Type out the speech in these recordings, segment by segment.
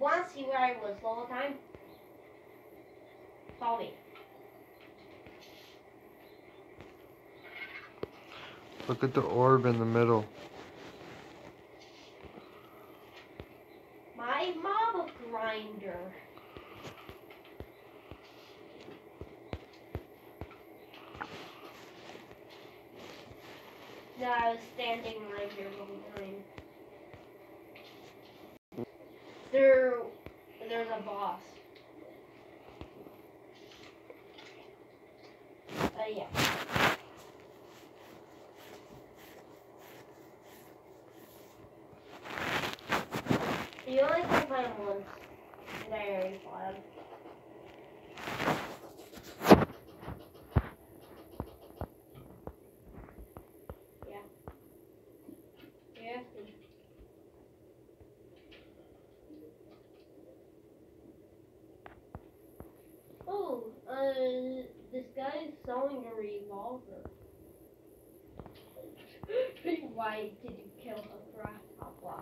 want to see where I was the whole time? Follow me. Look at the orb in the middle. My mob grinder. No, I was standing right here the whole time. There's a boss. Yeah. You only can find him once. And I already fought him. Yeah. Yeah. Oh, this guy's selling a revolver. Why did you kill a grasshopper?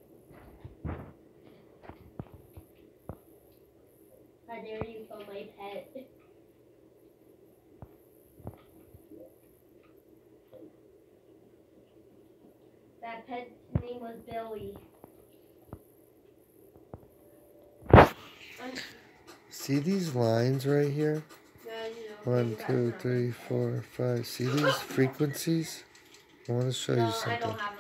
How dare you kill my pet? That pet's name was Billy. See these lines right here? No, 1, 2, 3, 4, 5. See these frequencies? I want to show you I something. don't have